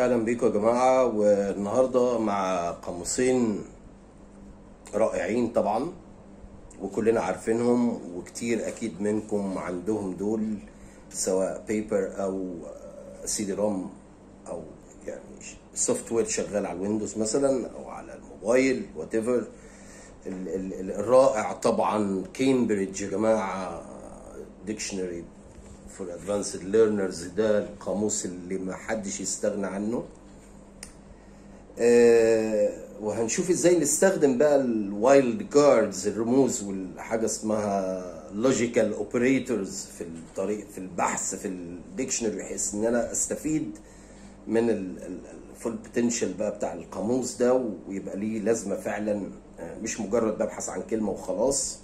اهلا بيكم يا جماعه. والنهارده مع قاموسين رائعين طبعا وكلنا عارفينهم، وكتير اكيد منكم عندهم دول، سواء بيبر او سي دي روم او يعني سوفت وير شغال على الويندوز مثلا او على الموبايل وات ايفر. الرائع طبعا كامبريدج يا جماعه ديكشنري فور ادفانسد ليرنرز، ده القاموس اللي ما حدش يستغنى عنه. وهنشوف ازاي نستخدم بقى الوايلد كاردز، الرموز، والحاجه اسمها لوجيكال اوبريتورز في الطريق في البحث في الديكشنري، بحيث ان انا استفيد من الفول بوتنشال بقى بتاع القاموس ده، ويبقى ليه لازمه فعلا، مش مجرد ببحث عن كلمه وخلاص.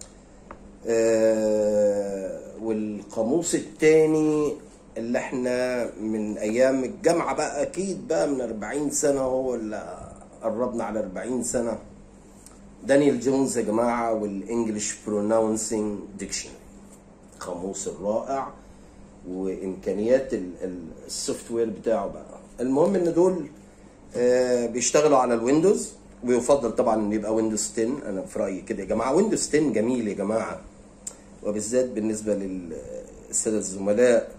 والقاموس التاني اللي احنا من ايام الجامعة بقى، اكيد بقى من 40 سنة، هو اللي قربنا على 40 سنة، دانيال جونز يا جماعة، والانجليش بروناونسينج ديكشنري، قاموس الرائع وامكانيات السوفت وير بتاعه بقى. المهم ان دول بيشتغلوا على الويندوز، ويفضل طبعا ان يبقى ويندوز 10. انا في رايي كده يا جماعه، ويندوز 10 جميل يا جماعه، وبالذات بالنسبه للساده الزملاء.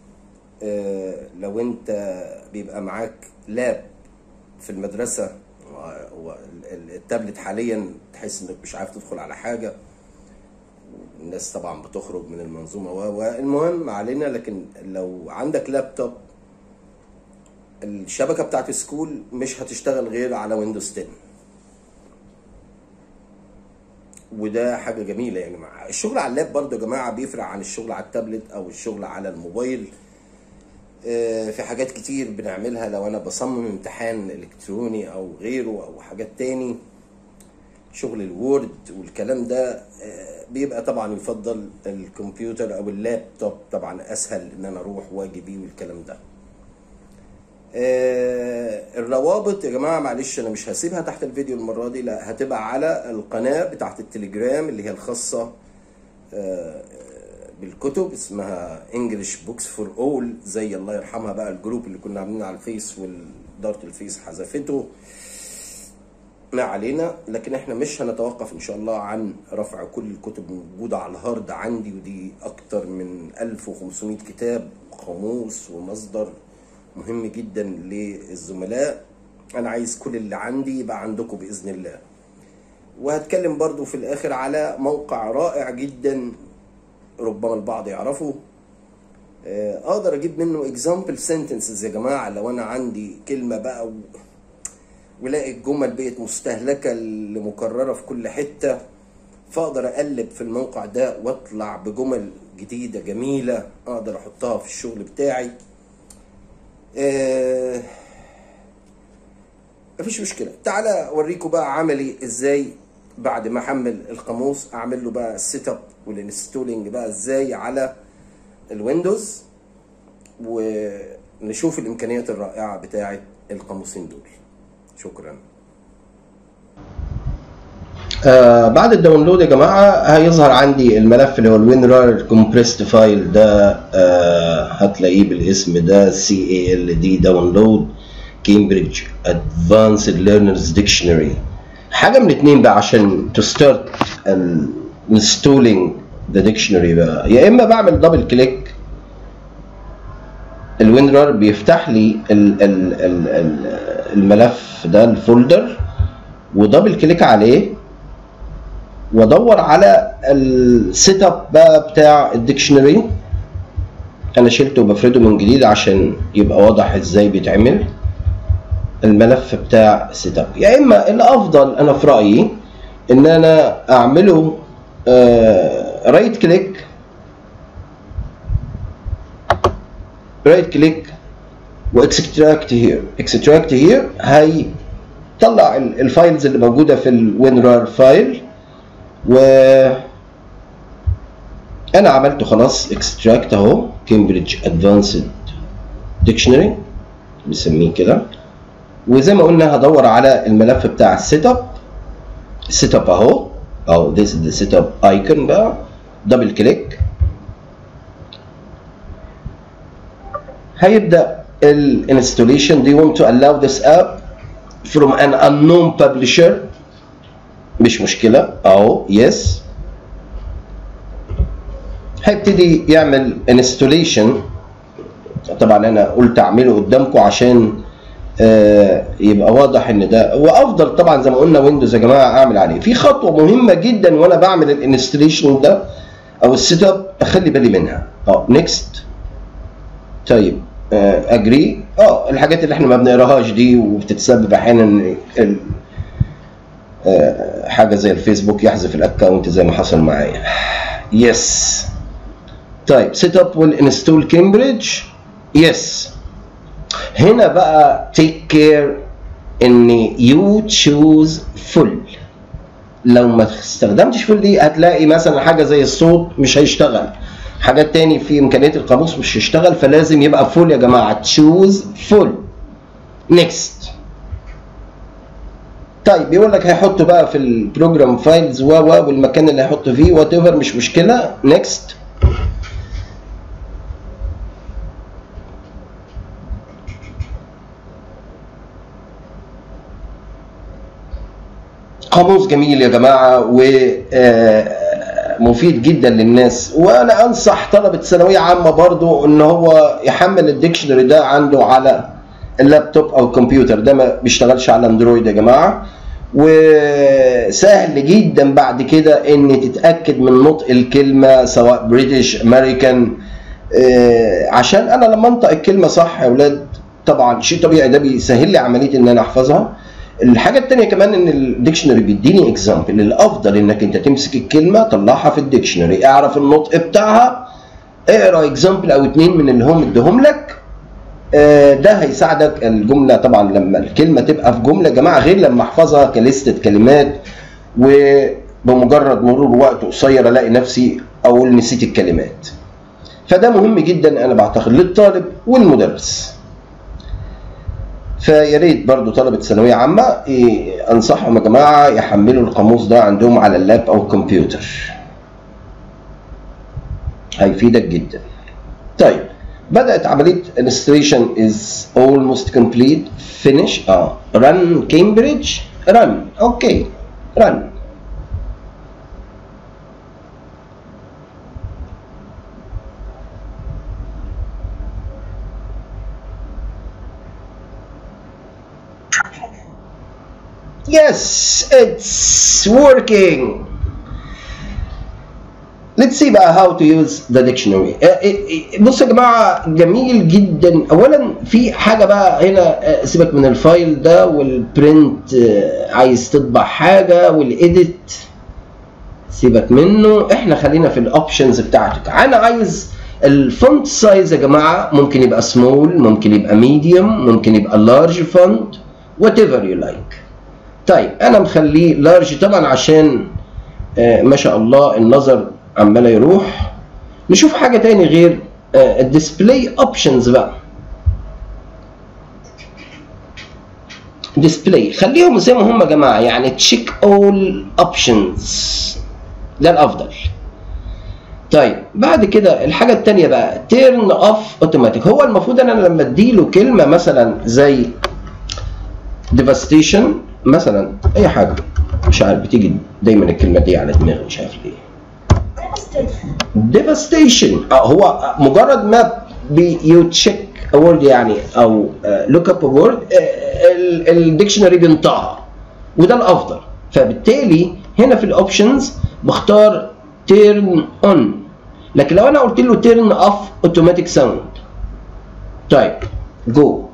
لو انت بيبقى معاك لاب في المدرسه، والتابلت حاليا تحس انك مش عارف تدخل على حاجه، الناس طبعا بتخرج من المنظومه والمهم علينا، لكن لو عندك لابتوب الشبكه بتاعت السكول مش هتشتغل غير على ويندوز 10، وده حاجه جميله يعني. مع الشغل على اللاب برضه يا جماعه بيفرق عن الشغل على التابلت او الشغل على الموبايل. في حاجات كتير بنعملها لو انا بصمم امتحان الكتروني او غيره او حاجات تاني، شغل الوورد والكلام ده، بيبقى طبعا يفضل الكمبيوتر او اللابتوب، طبعا اسهل ان انا اروح واجي بيه والكلام ده. الروابط يا جماعه معلش انا مش هسيبها تحت الفيديو المره دي، لا، هتبقى على القناه بتاعت التليجرام اللي هي الخاصه بالكتب، اسمها انجلش بوكس فور اول، زي الله يرحمها بقى الجروب اللي كنا عاملينه على الفيس، واداره الفيس حذفته، ما علينا. لكن احنا مش هنتوقف ان شاء الله عن رفع كل الكتب الموجوده على الهارد عندي، ودي اكتر من 1500 كتاب، قاموس ومصدر مهم جدا للزملاء. انا عايز كل اللي عندي يبقى عندكم باذن الله. وهتكلم برضو في الاخر على موقع رائع جدا ربما البعض يعرفه، اقدر اجيب منه example sentences يا جماعه. لو انا عندي كلمه بقى ولاقي الجمل بقت مستهلكه اللي مكرره في كل حته، فاقدر اقلب في الموقع ده واطلع بجمل جديده جميله اقدر احطها في الشغل بتاعي. مفيش مشكله. تعالى اوريكم بقى عملي ازاي بعد ما احمل القاموس اعمل له بقى السيت اب والانستولينج بقى ازاي على الويندوز، ونشوف الامكانيات الرائعه بتاعه القاموسين دول. شكرا. بعد الداونلود يا جماعه هيظهر عندي الملف اللي هو الوينرار كومبريسد فايل ده، هتلاقيه بالاسم ده CALD داونلود كامبريدج ادفانسد ليرنرز ديكشنري. حاجه من اتنين بقى عشان تو ستارت انستولينج ذا ديكشنري بقى، يا اما بعمل دبل كليك الوينرار بيفتح لي الملف ده الفولدر، ودبل كليك عليه وادور على السيت اب بقى بتاع الديكشنري. انا شلته وبفرده من جديد عشان يبقى واضح ازاي بيتعمل الملف بتاع السيت اب. يا اما الافضل انا في رايي ان انا اعمله رايت كليك واكستراكت هير. اكستراكت هير هيطلع الفايلز اللي موجوده في الوينرار فايل، و انا عملته خلاص اكستراكت اهو، كامبريدج ادفانسد ديكشنري بنسميه كده. وزي ما قلنا هدور على الملف بتاع السيت اب. السيت اب اهو، او this is the setup icon بقى، دبل كليك هيبدا الانستوليشن. Do you want to allow this app from an unknown publisher؟ مش مشكلة اهو يس. هيبتدي يعمل انستوليشن. طبعا انا قلت اعمله قدامكم عشان يبقى واضح ان ده وافضل. طبعا زي ما قلنا ويندوز يا جماعه اعمل عليه. في خطوه مهمه جدا وانا بعمل الانستليشن ده او السيت اب اخلي بالي منها. نيكست. طيب اجري. الحاجات اللي احنا ما بنقراهاش دي وبتتسبب احيانا حاجه زي الفيسبوك يحذف الاكونت زي ما حصل معايا. يس. طيب سيت اب والانستول كامبريدج. يس. هنا بقى take care ان you choose full. لو ما استخدمتش full دي هتلاقي مثلا حاجه زي الصوت مش هيشتغل، حاجات تاني في امكانيات القاموس مش هيشتغل، فلازم يبقى full يا جماعه. choose full. next. طيب بيقول لك هيحطه بقى في البروجرام فايلز والمكان اللي هيحطه فيه وات ايفر مش مشكله. next. قاموس جميل يا جماعه ومفيد جدا للناس، وانا انصح طلبه ثانويه عامه برضو ان هو يحمل الديكشنري ده عنده على اللابتوب او الكمبيوتر. ده ما بيشتغلش على اندرويد يا جماعه، وسهل جدا بعد كده ان تتاكد من نطق الكلمه سواء بريتش امريكان، عشان انا لما انطق الكلمه صح يا اولاد طبعا شيء طبيعي ده بيسهل لي عمليه ان انا احفظها. الحاجه الثانيه كمان ان الديكشنري بيديني اكزامبل. الافضل انك انت تمسك الكلمه طلعها في الديكشنري، اعرف النطق بتاعها، اقرا اكزامبل او اتنين من اللي هم اديهم لك. ده هيساعدك. الجمله طبعا لما الكلمه تبقى في جمله يا جماعه غير لما احفظها كليسته كلمات وبمجرد مرور وقت قصير الاقي نفسي اقول نسيت الكلمات. فده مهم جدا انا بعتقد للطالب والمدرس. فيا ريت برضو طلبه ثانويه عامه انصحهم يا جماعه يحملوا القاموس ده عندهم على اللاب او الكمبيوتر، هيفيدك جدا. طيب بدات عمليه installation is almost complete. finish. run Cambridge. run. اوكي run. Yes, it's working. Let's see بقى how to use the dictionary. بصوا يا جماعة جميل جدا. أولا في حاجة بقى هنا، سيبك من الفايل ده والبرنت، عايز تطبع حاجة والإيديت سيبك منه، احنا خلينا في الأوبشنز بتاعتك. أنا عايز الفونت سايز يا جماعة ممكن يبقى سمول، ممكن يبقى ميديوم، ممكن يبقى لارج فونت whatever you like. طيب انا مخليه لارج طبعا عشان ما شاء الله النظر عمال يروح. نشوف حاجه تاني غير الديسبلاي اوبشنز بقى. ديسبلاي خليهم زي ما هم يا جماعه، يعني تشيك اول اوبشنز ده الافضل. طيب بعد كده الحاجه الثانيه بقى تيرن اوف اوتوماتيك. هو المفروض ان انا لما اديله كلمه مثلا زي ديفاستيشن مثلا، اي حاجه مش عارف بتيجي دايما الكلمه دي على دماغي مش عارف ليه. ديفاستيشن هو مجرد ما يو تشيك وورد يعني او لوك اب وورد الديكشنري بينطقها وده الافضل. فبالتالي هنا في الاوبشنز بختار تيرن اون، لكن لو انا قلت له تيرن اوف اوتوماتيك ساوند. طيب جو.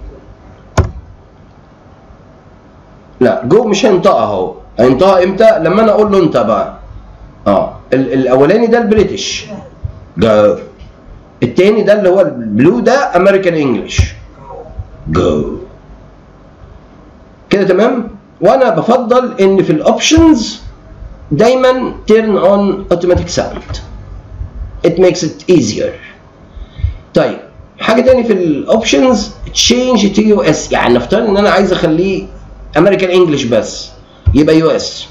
لا جو مش هينطقها، اهو هينطقها امتى؟ لما انا اقول له انت بقى. الاولاني ده البريتش جو، التاني ده اللي هو البلو ده امريكان انجلش جو كده تمام. وانا بفضل ان في الاوبشنز دايما turn on automatic sound. it makes it easier. طيب حاجه تاني في الاوبشنز change to US، يعني نفترض ان انا عايز اخليه امريكان انجلش بس يبقى يو اس،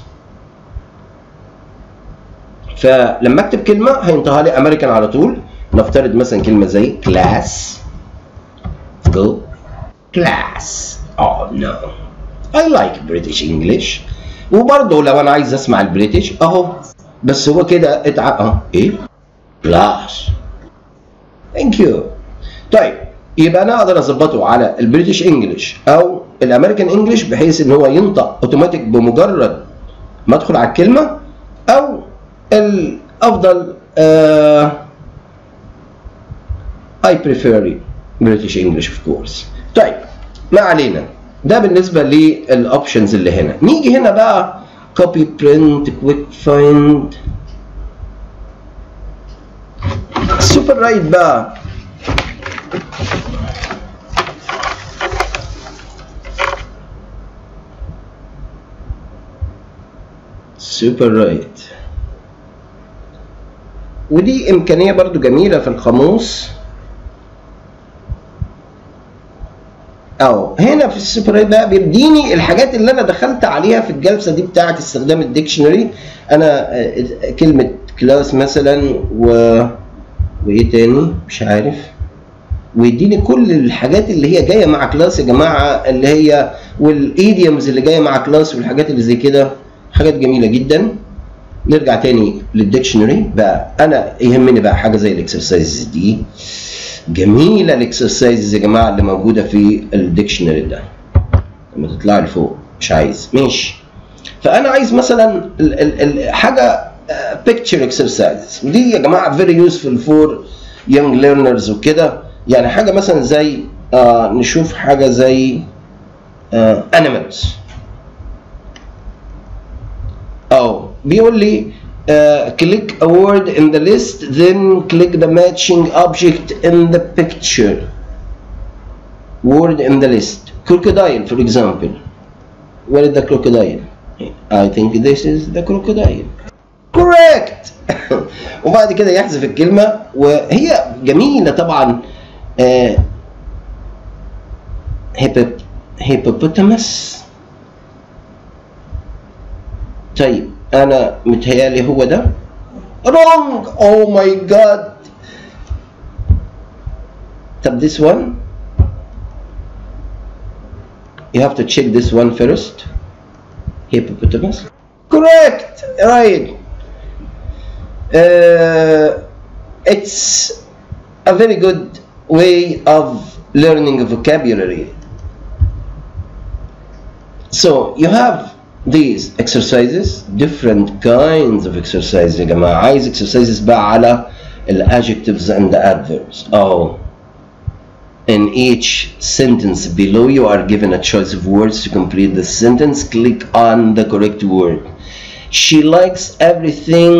فلما اكتب كلمه هينطقها لي امريكان على طول. نفترض مثلا كلمه زي كلاس jungle class. Oh no, I like British English. وبرضه لو انا عايز اسمع البريتش اهو، بس هو كده ايه class. Thank you. طيب يبقى انا اقدر اظبطه على البريتش انجلش او الامريكان انجلش بحيث ان هو ينطق اوتوماتيك بمجرد ما ادخل على الكلمه، او الافضل I prefer British English of course. طيب ما علينا، ده بالنسبه للاوبشنز اللي هنا. نيجي هنا بقى copy print quick find سوبر رايت بقى. سوبر رايت، ودي امكانيه برضو جميله في القاموس. هنا في السوبر رايت بقى بيديني الحاجات اللي انا دخلت عليها في الجلسه دي بتاعه استخدام الديكشنري. انا كلمه كلاس مثلا وايه تاني مش عارف، ويديني كل الحاجات اللي هي جايه مع كلاس يا جماعه، اللي هي والايديومز اللي جايه مع كلاس والحاجات اللي زي كده، حاجات جميله جدا. نرجع تاني للديكشنري بقى. انا يهمني بقى حاجه زي الاكسرسايز دي، جميله الاكسرسايز يا جماعه اللي موجوده في الديكشنري ده. لما تطلع لفوق مش عايز ماشي، فانا عايز مثلا حاجه picture exercises، ودي يا جماعه very useful for young learners وكده. يعني حاجه مثلا زي نشوف حاجه زي animals. بيقول لي click a word in the list then click the matching object in the picture. Word in the list crocodile for example. Where is the crocodile? I think this is the crocodile. Correct. وبعد كده يحذف الكلمة، وهي جميلة طبعا. hippopotamus. طيب أنا متهيألي هو ده. Wrong. Oh my God. طب this one. You have to check this one first. Hippopotamus. Correct. Right. It's a very good way of learning a vocabulary. So you have these exercises, different kinds of exercises يا جماعة. عايز exercises بقى على adjectives and the adverbs. In each sentence below you are given a choice of words to complete the sentence. Click on the correct word. She likes everything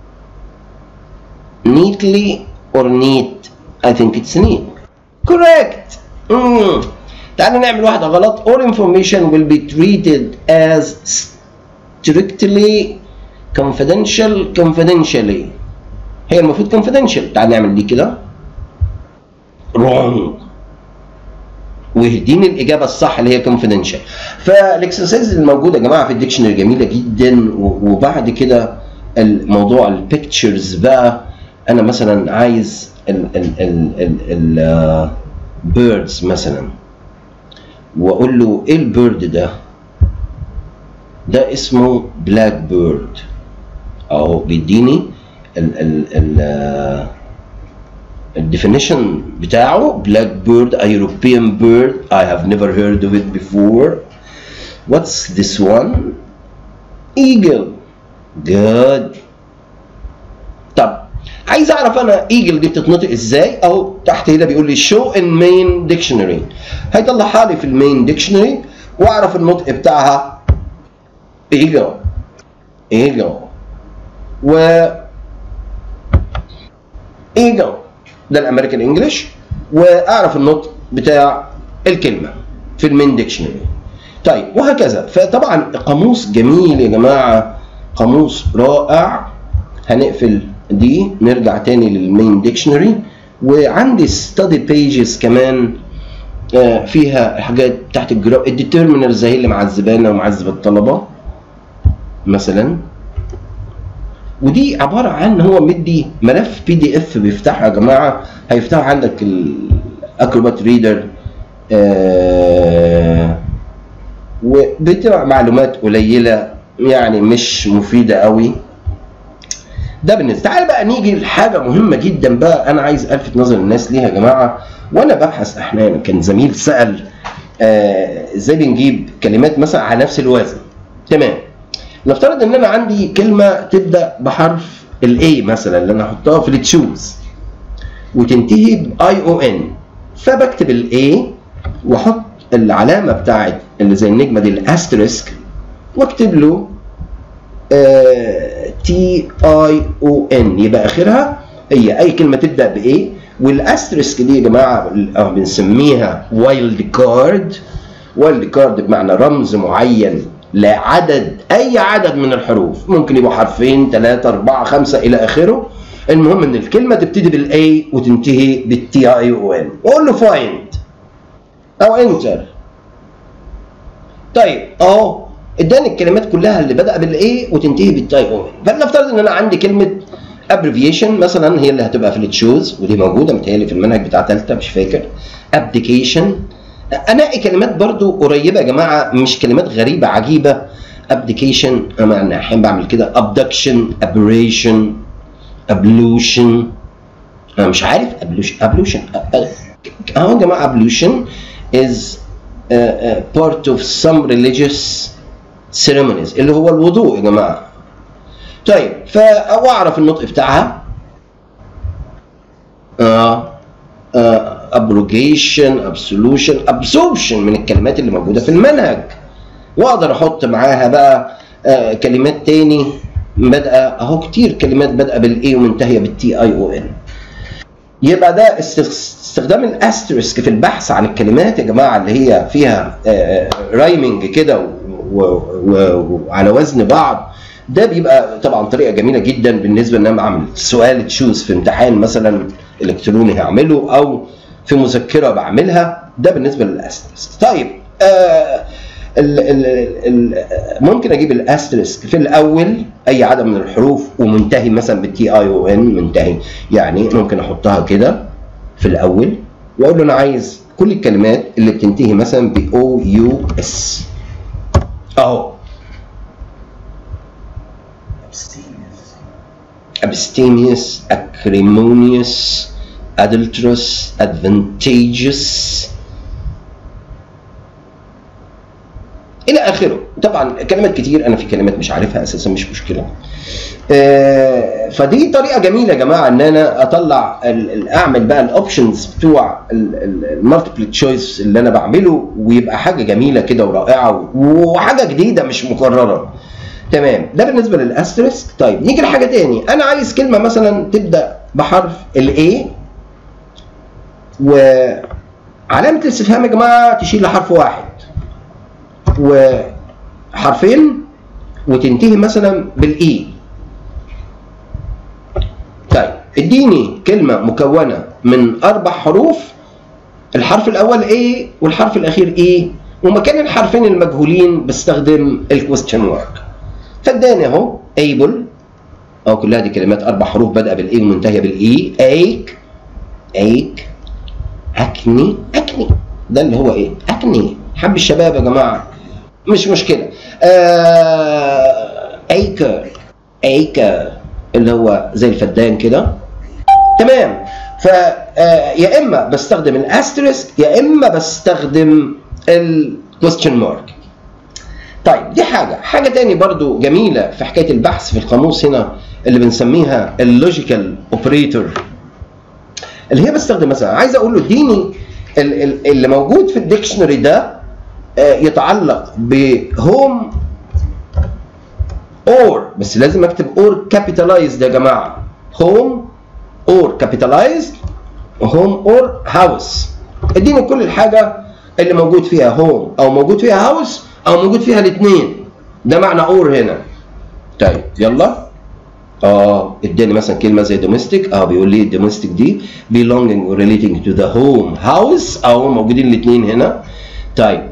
neatly or neat. I think it's neat. Correct. تعالوا نعمل واحدة غلط. All information will be treated as strictly confidentially. هي المفروض confidential. تعال نعمل دي كده. Wrong. ويهديني الإجابة الصح اللي هي confidential. فالإكسرسايز الموجودة يا جماعة في الديكشنري جميلة جدا. وبعد كده الموضوع البيكتشرز بقى. أنا مثلا عايز ال birds مثلا، واقول له ايه البيرد ده اسمه بلاك بيرد. بيديني الديفينيشن بتاعه. بلاك بيرد a European bird. I have never heard of it before. What's this one? Eagle. Good. طب عايز اعرف انا ايجل دي بتتنطق ازاي. تحت هنا بيقول لي show in main dictionary. هيطلعها لي في المين ديكشنري واعرف النطق بتاعها ايجل. و ايجل ده الامريكان انجلش، واعرف النطق بتاع الكلمه في المين ديكشنري. طيب وهكذا. فطبعا قاموس جميل يا جماعه، قاموس رائع. هنقفل دي، نرجع تاني للمين ديكشنري. وعندي ستادي بيجز كمان فيها حاجات تحت الديترمينرز هي اللي معذبانا ومعذبه الطلبه مثلا. ودي عباره عن هو مدي ملف PDF بيفتحه يا جماعه. هيفتحه عندك الاكروبات ريدر وبتبقى معلومات قليله يعني مش مفيده قوي. ده بالنسبه. تعال بقى نيجي لحاجه مهمه جدا بقى انا عايز الفت نظر الناس ليها يا جماعه. وانا ببحث احيانا كان زميل سال ازاي بنجيب كلمات مثلا على نفس الوزن. تمام، نفترض ان انا عندي كلمه تبدا بحرف الاي مثلا اللي انا احطها في التشوز وتنتهي باي او ان، فبكتب الاي واحط العلامه بتاعت اللي زي النجمه دي الاستريسك واكتب له تي اي او ان، يبقى اخرها هي اي كلمه تبدا بايه. والاستريسك دي يا جماعه بنسميها وايلد كارد. وايلد كارد بمعنى رمز معين لعدد، اي عدد من الحروف، ممكن يبقوا حرفين 3 4 5 الى اخره. المهم ان الكلمه تبتدي بالاي وتنتهي بالتي اي او ان، واقول له فايند او انتر. طيب اهو اداني الكلمات كلها اللي بدأ بالاي وتنتهي بالتاي او ان. فلنفترض ان انا عندي كلمه ابريفيشن مثلا هي اللي هتبقى في التشوز، ودي موجوده متهيألي في المنهج بتاع ثالثه مش فاكر. ابديكيشن، انقي كلمات برضو قريبه يا جماعه، مش كلمات غريبه عجيبه. ابديكيشن انا احيانا بعمل كده. ابدكشن، ابريشن، ابلوشن، انا مش عارف ابلوشن اهو يا جماعه. ابلوشن is part of some religious ceremonies اللي هو الوضوء يا جماعه. طيب فاعرف النطق بتاعها. abrogation، absolution، absorption من الكلمات اللي موجوده في المنهج، واقدر احط معاها بقى كلمات تاني بادئه اهو، كتير كلمات بادئه بالاي ومنتهيه بالتي اي او ان. يبقى ده استخدام الاستريسك في البحث عن الكلمات يا جماعه اللي هي فيها رايمنج كده وعلى وزن بعض. ده بيبقى طبعا طريقه جميله جدا بالنسبه ان انا بعمل سؤال تشوز في امتحان مثلا الكتروني هعمله او في مذكره بعملها. ده بالنسبه للاستريسك. طيب ممكن اجيب الاستريسك في الاول اي عدد من الحروف ومنتهي مثلا بالتي اي او ان منتهي، يعني ممكن احطها كده في الاول واقول له انا عايز كل الكلمات اللي بتنتهي مثلا ب او يو اس اهو. abstemious، acrimonious، adulterous، advantageous الى اخره. طبعا كلمات كتير، انا في كلمات مش عارفها اساسا مش مشكله. فدي طريقه جميله يا جماعه ان انا اطلع اعمل بقى الاوبشنز بتوع المالتيبل تشويس اللي انا بعمله، ويبقى حاجه جميله كده ورائعه وحاجه جديده مش مكرره. تمام، ده بالنسبه للاستريسك. طيب نيجي لحاجه تاني. انا عايز كلمه مثلا تبدا بحرف الاي وعلامه الاستفهام يا جماعه تشيل لحرف واحد وحرفين وتنتهي مثلا بالاي. طيب اديني كلمه مكونه من 4 حروف، الحرف الاول ايه والحرف الاخير ايه، ومكان الحرفين المجهولين بستخدم الكويستشن مارك. فاداني اهو ايبل اهو، كلها دي كلمات 4 حروف بادئه بالاي ومنتهيه بالاي. ايك، ايك، اكني، اكني ده اللي هو ايه؟ اكني. حب الشباب يا جماعه مش مشكله. ايكر، ايكر اللي هو زي الفدان كده. تمام. يا اما بستخدم الاستريسك يا اما بستخدم الكويستشن مارك. طيب دي حاجه تاني برضو جميله في حكايه البحث في القاموس هنا اللي بنسميها اللوجيكال اوبريتور، اللي هي بستخدم مثلا عايز اقول له اديني اللي موجود في الديكشنري ده يتعلق بهوم اور، بس لازم اكتب اور كابيتالايزد يا جماعه. هوم اور كابيتالايزد، هوم اور هاوس. اديني كل الحاجه اللي موجود فيها هوم او موجود فيها هاوس او موجود فيها الاثنين، ده معنى اور هنا. طيب يلا اداني مثلا كلمه زي domestic، بيقول لي domestic دي belonging or relating to the home house، موجودين الاثنين هنا. طيب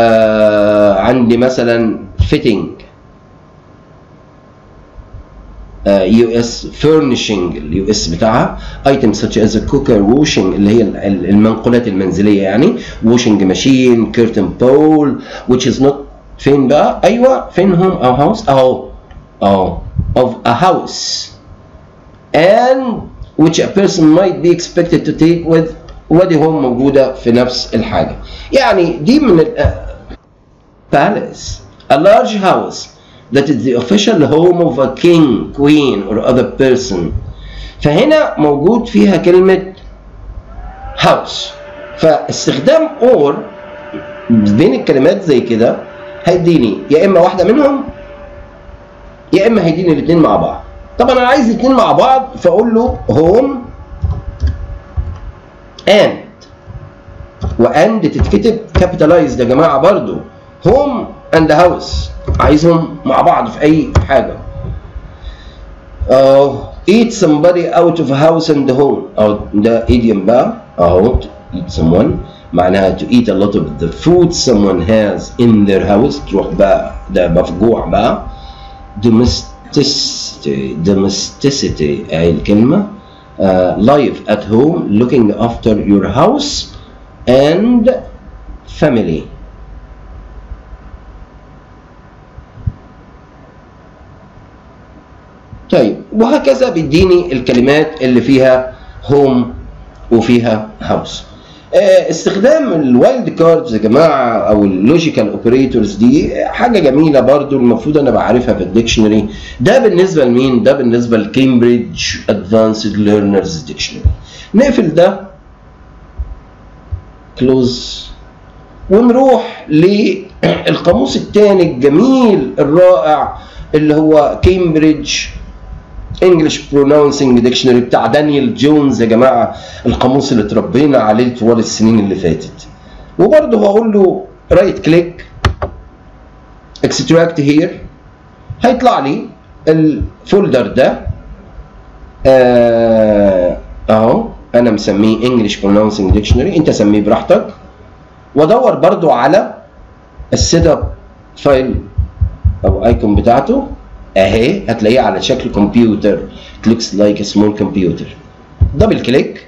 عندي مثلا fitting US furnishing US بتاعها. items such as a cooker, washing اللي هي المنقولات المنزلية يعني، washing machine, curtain pole which is not فين بقى؟ أيوه فين هم أو house أهو of a house and which a person might be expected to take with. ودي هم موجودة في نفس الحاجة. يعني دي من palace, a large house that is the official home of a king, queen or other person. فهنا موجود فيها كلمة house. فاستخدام or بين الكلمات زي كده هيديني يا إما واحدة منهم يا إما هيديني الاثنين مع بعض. طبعا أنا عايز الاثنين مع بعض فأقول له home and وand تتكتب capitalized يا جماعة برضو. home and house عايزهم مع بعض في أي حاجة. eat somebody out of a house and home ده idiom بقى to eat someone معناها to eat a lot of the food someone has in their house. تروح بقى ده مفجوع بقى. domesticity أي الكلمة. live at home looking after your house and family. طيب وهكذا بيديني الكلمات اللي فيها home وفيها house. استخدام الوايلد كاردز يا جماعه او اللوجيكال اوبريتورز دي حاجه جميله برضو المفروض انا بعرفها في الديكشنري. ده بالنسبه لمين؟ ده بالنسبه لكامبريدج ادفانسد ليرنرز ديكشنري. نقفل ده كلوز ونروح للقاموس الثاني الجميل الرائع اللي هو كامبريدج English Pronouncing Dictionary بتاع دانيال جونز يا جماعة، القاموس اللي اتربينا عليه طوال السنين اللي فاتت. وبرضه هقول له رايت كليك اكستراكت هير، هيطلع لي الفولدر ده اهو انا مسميه English Pronouncing Dictionary، انت سميه براحتك. وادور برضه على السيت اب فايل او ايكون بتاعته اهي، هتلاقيه على شكل كمبيوتر. It looks like a small computer. دبل كليك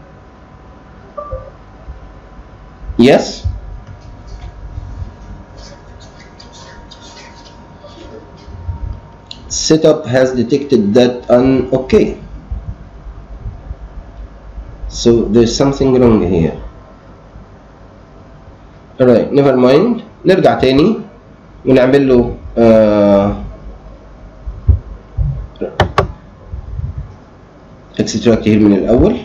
يس. Setup has detected that okay. So there's something wrong here. Alright, never mind. نرجع تاني ونعمل له اكستراكت هير من الاول.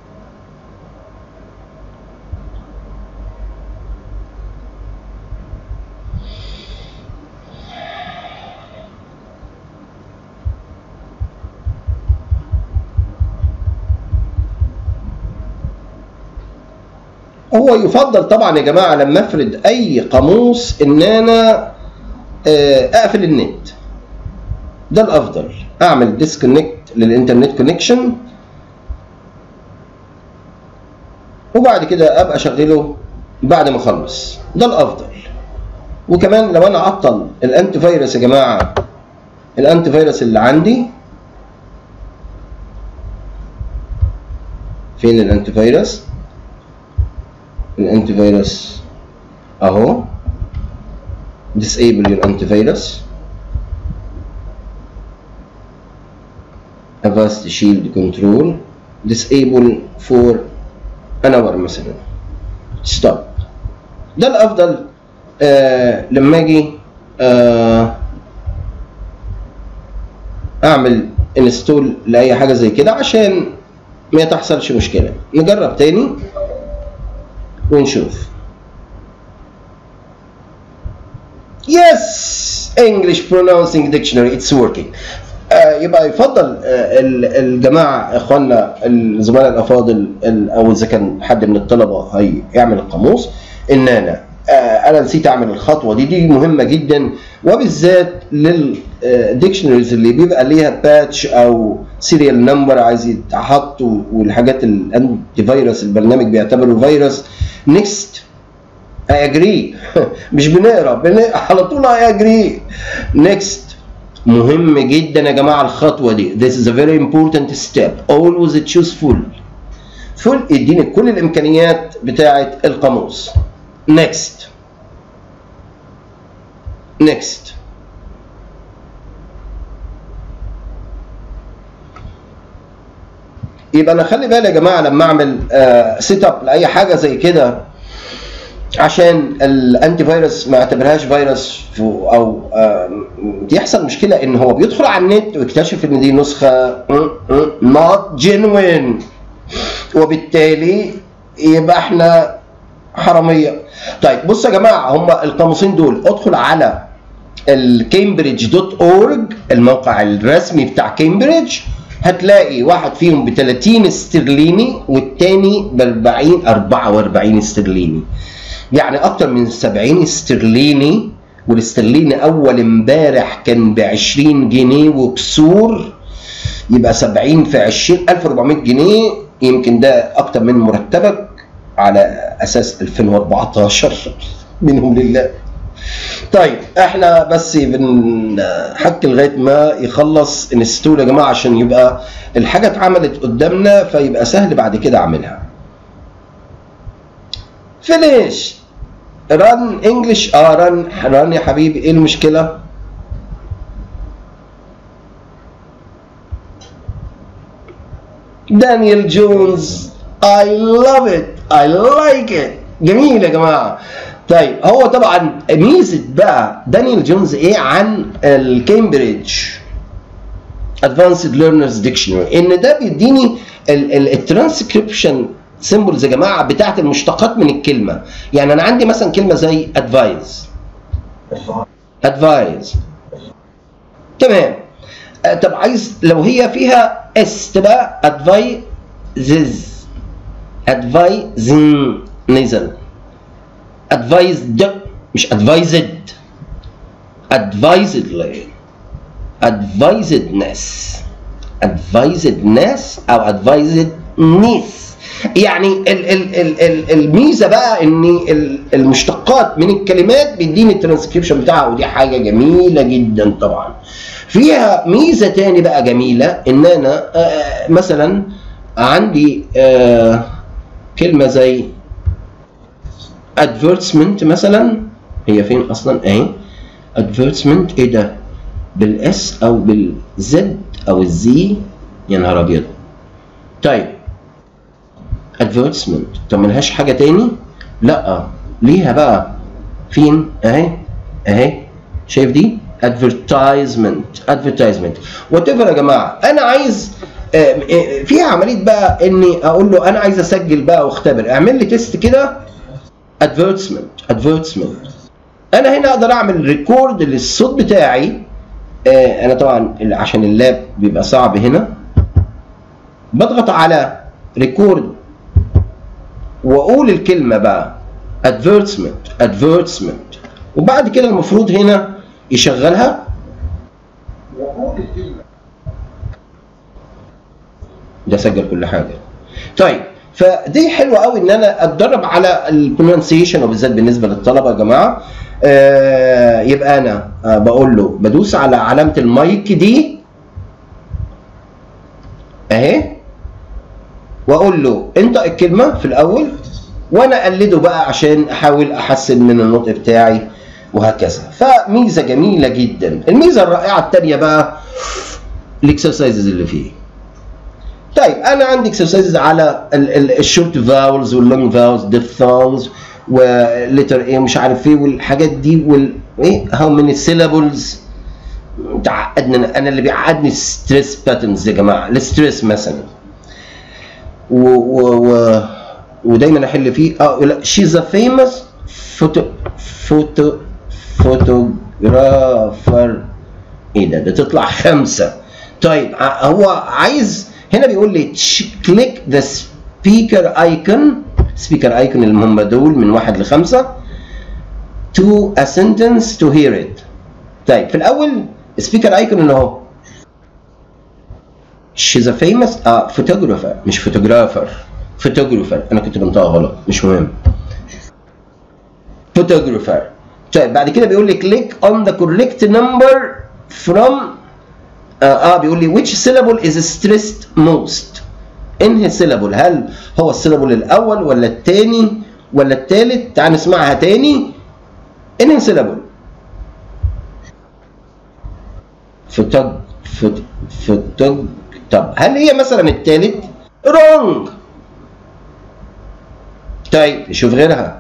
هو يفضل طبعا يا جماعه لما افرد اي قاموس ان انا اقفل النت، ده الافضل. اعمل ديسكونكت للانترنت كونكشن وبعد كده ابقى اشغله بعد ما اخلص، ده الافضل. وكمان لو انا اعطل الانتي فيروس يا جماعه، الانتي فيروس اللي عندي فين؟ الانتي فيروس، الانتي فيروس اهو disable your antivirus avast shield control disable for an hour مثلا stop. ده الافضل لما اجي اعمل انستول لاي حاجه زي كده عشان ما تحصلش مشكله. نجرب تاني ونشوف. Yes, English Pronouncing Dictionary it's working. يبقى يفضل الجماعه اخواننا الزملاء الافاضل او اذا كان حد من الطلبه هيعمل القاموس ان انا نسيت اعمل الخطوه دي مهمه جدا، وبالذات للديكشنريز اللي بيبقى ليها باتش او سيريال نمبر عايز يتحط والحاجات الانتي فيروس البرنامج بيعتبره فيروس. نيكست I agree مش بنقرا على طول I agree. next مهم جدا يا جماعه الخطوه دي. This is a very important step. Always choose full. full يديني كل الامكانيات بتاعه القاموس. Next. يبقى انا خلي بالي يا جماعه لما اعمل سيت اب لاي حاجه زي كده عشان الانتي فيروس ما اعتبرهاش فيروس او يحصل مشكله ان هو بيدخل على النت ويكتشف ان دي نسخه not genuine، وبالتالي يبقى احنا حراميه. طيب بصوا يا جماعه، هم القاموسين دول ادخل على الكامبريدج.org الموقع الرسمي بتاع كامبريدج، هتلاقي واحد فيهم ب 30 استرليني والتاني ب 44 استرليني، يعني اكتر من 70 استرليني. والاسترليني اول امبارح كان ب 20 جنيه وكسور، يبقى 70 في 20 1400 جنيه، يمكن ده اكتر من مرتبك على اساس 2014 منهم لله. طيب احنا بس بنحكي لغايه ما يخلص انستول يا جماعه عشان يبقى الحاجه اتعملت قدامنا فيبقى سهل بعد كده اعملها. فينيش ران انجلش. ران يا حبيبي، ايه المشكله؟ دانيال جونز. I love it. I like it. جميل يا جماعه. طيب هو طبعا ميزه بقى دانيال جونز ايه عن الكامبريدج ادفانسد ليرنرز ديكشنري؟ ان ده بيديني الترانسكريبشن سيمبلز يا جماعه بتاعت المشتقات من الكلمه. يعني انا عندي مثلا كلمه زي ادفايز. تمام. طب عايز لو هي فيها اس تبقى ادفايزز. نزل. advised مش advised. advisedly. advisedness او advisedness. يعني الميزه بقى ان المشتقات من الكلمات بيديني الترانسكريبشن بتاعها، ودي حاجه جميله جدا. طبعا فيها ميزه تاني بقى جميله، ان انا مثلا عندي كلمه زي advertisement مثلا. هي فين اصلا؟ اهي advertisement. ايه ده؟ بالاس او بالزد او الزي؟ يا نهار ابيض. طيب advertisement، طب ملهاش حاجه تاني؟ لا ليها بقى. فين؟ اهي شايف دي؟ advertisement وات ايفر يا جماعه. انا عايز فيها عمليه بقى اني اقول له انا عايز اسجل بقى واختبر، اعمل لي تيست كده. advertisement. انا هنا اقدر اعمل ريكورد للصوت بتاعي. انا طبعا عشان اللاب بيبقى صعب هنا، بضغط على ريكورد واقول الكلمه بقى advertisement وبعد كده المفروض هنا يشغلها واقول الكلمه. ده سجل كل حاجه. طيب فدي حلوه قوي ان انا اتدرب على البرونسيشن، وبالذات بالنسبه للطلبه يا جماعه. يبقى انا بقول له بدوس على علامه المايك دي اهي، واقول له انطق الكلمه في الاول، وانا اقلده بقى عشان احاول احسن من النطق بتاعي وهكذا. فميزه جميله جدا. الميزه الرائعه الثانيه بقى الاكسرسايزز اللي فيه. طيب انا عندي اكسرسايزز على الشورت فاولز واللونج فاولز، ديفثونجز وليتر ايه مش عارف ايه والحاجات دي وايه هاو ماني سيلابلز. تعقدنا انا اللي بيعقدني ستريس باترنز يا جماعه. الستريس مثلا ودايما احل فيه شيز ا فيموس فوتوغرافر. ايه ده تطلع 5. طيب هو عايز هنا بيقول لي كليك ذا سبيكر ايكون اللي هم دول من 1 ل 5 to a sentence to hear it. طيب في الاول سبيكر ايكون اللي هو she's a famous photographer مش فوتوغرافر. انا كنت بنطقها غلط مش مهم. photographer. طيب بعد كده بيقول لي click on the correct number from بيقول لي which syllable is stressed most؟ انهي syllable؟ هل هو السيلابل الاول ولا الثاني ولا الثالث؟ تعال نسمعها تاني. انهي syllable؟ فتج. طب هل هي مثلا الثالث؟ wrong. طيب نشوف غيرها.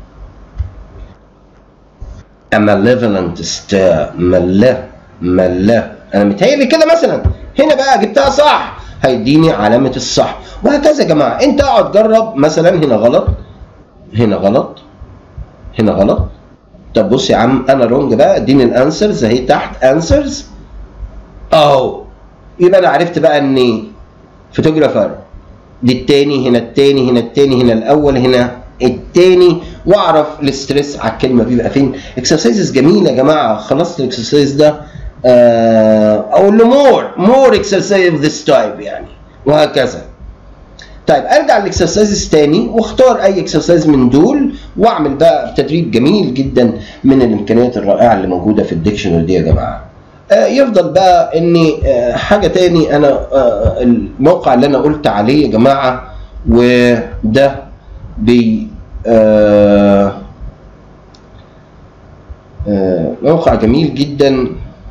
a malevolent stare. مله. انا متهيألي كده مثلا. هنا بقى جبتها صح، هيديني علامة الصح، وهكذا يا جماعة. انت اقعد جرب مثلا. هنا غلط، هنا غلط، هنا غلط. طب بص يا عم، انا رونج بقى، اديني الانسرز اهي تحت انسرز اهو. يبقى انا عرفت بقى ان فوتوغرافر دي التاني، هنا التاني، هنا التاني، هنا الاول، هنا التاني، واعرف الاستريس على الكلمه بيبقى فين. اكسرسايزز جميله يا جماعه. خلصت الاكسرسايز ده اقول له مور اكسرسايز اوف ذس تايب يعني، وهكذا. طيب ارجع للاكسرسايزز تاني واختار اي اكسرسايز من دول واعمل بقى تدريب جميل جدا من الامكانيات الرائعه اللي موجوده في الديكشنري دي يا جماعه. يفضل بقى اني حاجه تاني. انا الموقع اللي انا قلت عليه يا جماعه، وده موقع جميل جدا.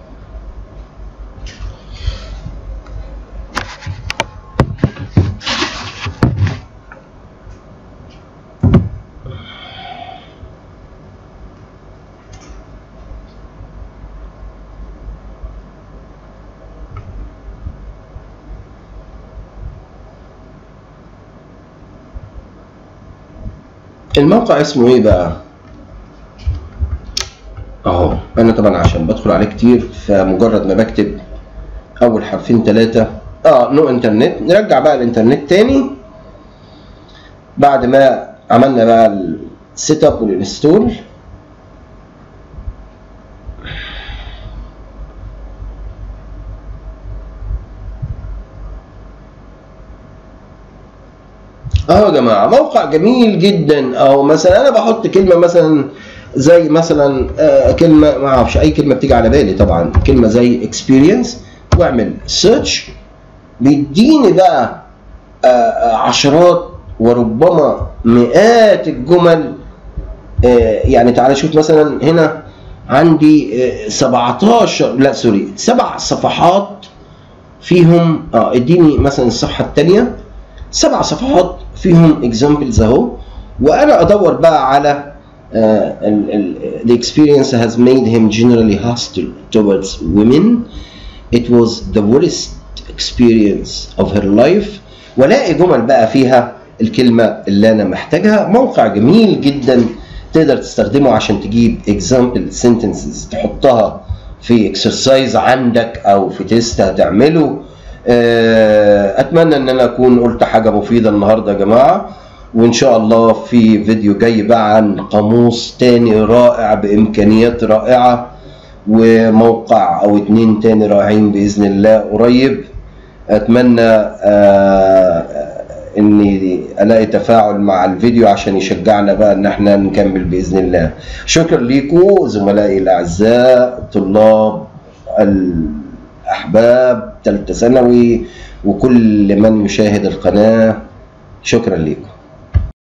الموقع اسمه ايه بقى؟ اهو. انا طبعا عشان بدخل عليه كتير، فمجرد ما بكتب اول حرفين ثلاثة نو انترنت. نرجع بقى الانترنت تاني بعد ما عملنا بقى السيت اب والانستول. يا جماعه موقع جميل جدا. او مثلا انا بحط كلمه مثلا زي مثلا كلمه، ما اعرفش اي كلمه بتيجي على بالي طبعا، كلمه زي اكسبيرينس، واعمل سيرش، بيديني بقى عشرات وربما مئات الجمل. يعني تعالى شوف مثلا هنا عندي 7 صفحات فيهم. اديني مثلا الصفحه الثانيه 7 صفحات فيهم examples اهو. وانا ادور بقى على the experience has made him generally hostile towards women. It was the worst experience of her life. والاقي جمل بقى فيها الكلمة اللي انا محتاجها. موقع جميل جدا تقدر تستخدمه عشان تجيب example sentences تحطها في exercise عندك او في تيست هتعمله. اتمنى ان انا اكون قلت حاجه مفيده النهارده يا جماعه، وان شاء الله في فيديو جاي بقى عن قاموس تاني رائع بامكانيات رائعه، وموقع او 2 تاني رائعين باذن الله قريب. اتمنى اني الاقي تفاعل مع الفيديو عشان يشجعنا بقى ان احنا نكمل باذن الله. شكرا ليكم زملائي الاعزاء، طلاب الاحباب ثالثه ثانوي، وكل من يشاهد القناه. شكرا لكم.